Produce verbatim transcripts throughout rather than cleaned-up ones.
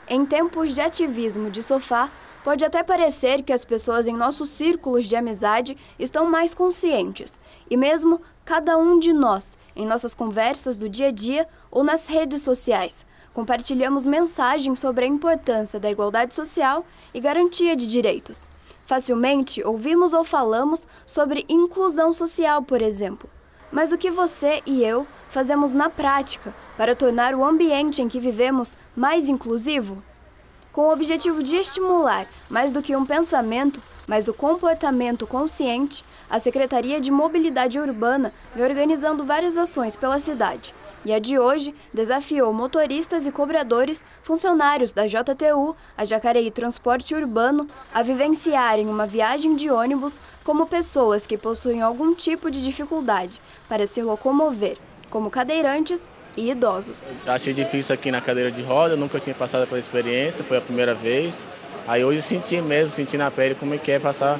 Em tempos de ativismo de sofá, pode até parecer que as pessoas em nossos círculos de amizade estão mais conscientes. E mesmo cada um de nós, em nossas conversas do dia a dia ou nas redes sociais, compartilhamos mensagens sobre a importância da igualdade social e garantia de direitos. Facilmente ouvimos ou falamos sobre inclusão social, por exemplo. Mas o que você e eu fazemos na prática para tornar o ambiente em que vivemos mais inclusivo? Com o objetivo de estimular, mais do que um pensamento, mas o comportamento consciente, a Secretaria de Mobilidade Urbana vem organizando várias ações pela cidade. E a de hoje desafiou motoristas e cobradores, funcionários da J T U, a Jacareí Transporte Urbano, a vivenciarem uma viagem de ônibus como pessoas que possuem algum tipo de dificuldade para se locomover, como cadeirantes e idosos. Achei difícil aqui na cadeira de roda, eu nunca tinha passado pela experiência, foi a primeira vez. Aí hoje senti mesmo, senti na pele como é que é passar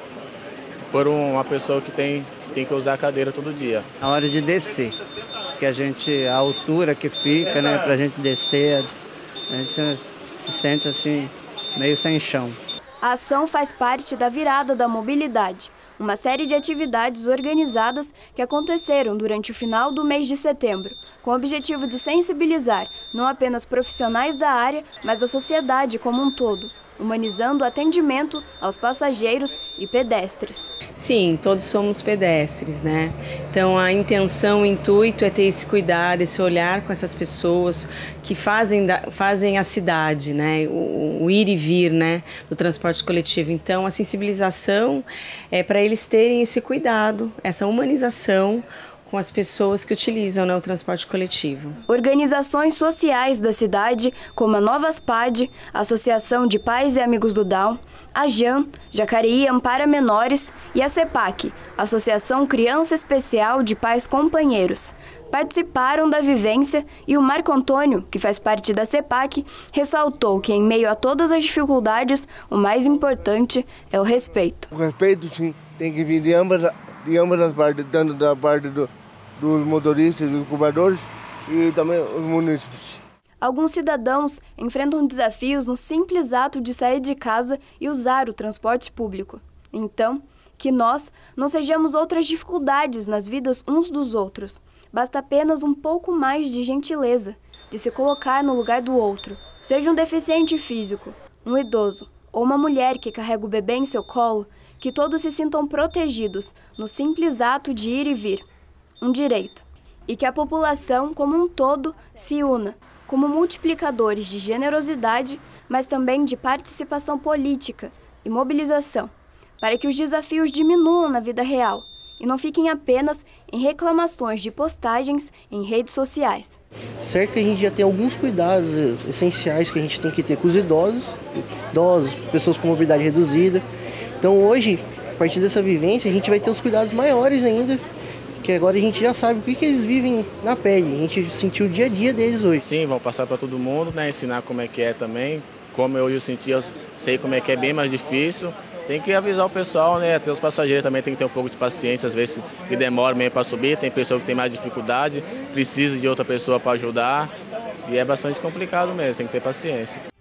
por uma pessoa que tem, que tem que usar a cadeira todo dia. Na hora de descer, que a gente, a altura que fica, né, pra gente descer, a gente se sente assim, meio sem chão. A ação faz parte da Virada da Mobilidade, uma série de atividades organizadas que aconteceram durante o final do mês de setembro, com o objetivo de sensibilizar não apenas profissionais da área, mas a sociedade como um todo, humanizando o atendimento aos passageiros e pedestres. Sim, todos somos pedestres, né? Então a intenção, o intuito é ter esse cuidado, esse olhar com essas pessoas que fazem, da, fazem a cidade, né? O, o ir e vir, né? Do transporte coletivo. Então a sensibilização é para eles terem esse cuidado, essa humanização com as pessoas que utilizam, né, o transporte coletivo. Organizações sociais da cidade, como a Novas P A D, Associação de Pais e Amigos do Down, a JAM, Jacareí Ampara Menores, e a CEPAC, Associação Criança Especial de Pais Companheiros, participaram da vivência e o Marco Antônio, que faz parte da CEPAC, ressaltou que, em meio a todas as dificuldades, o mais importante é o respeito. O respeito, sim, tem que vir de ambas, de ambas as partes, tanto da parte do dos motoristas, dos cobradores e também os munícipes. Alguns cidadãos enfrentam desafios no simples ato de sair de casa e usar o transporte público. Então, que nós não sejamos outras dificuldades nas vidas uns dos outros. Basta apenas um pouco mais de gentileza, de se colocar no lugar do outro. Seja um deficiente físico, um idoso ou uma mulher que carrega o bebê em seu colo, que todos se sintam protegidos no simples ato de ir e vir. Um direito, e que a população como um todo se una, como multiplicadores de generosidade, mas também de participação política e mobilização, para que os desafios diminuam na vida real e não fiquem apenas em reclamações de postagens em redes sociais. Certo que a gente já tem alguns cuidados essenciais que a gente tem que ter com os idosos, idosos, pessoas com mobilidade reduzida. Então hoje, a partir dessa vivência, a gente vai ter os cuidados maiores ainda, que agora a gente já sabe o que, que eles vivem na pele, a gente sentiu o dia a dia deles hoje. Sim, vão passar para todo mundo, né? Ensinar como é que é também, como eu, eu senti, eu sei como é que é bem mais difícil. Tem que avisar o pessoal, né? Até os passageiros também tem que ter um pouco de paciência, às vezes que demora meio para subir, tem pessoa que tem mais dificuldade, precisa de outra pessoa para ajudar e é bastante complicado mesmo, tem que ter paciência.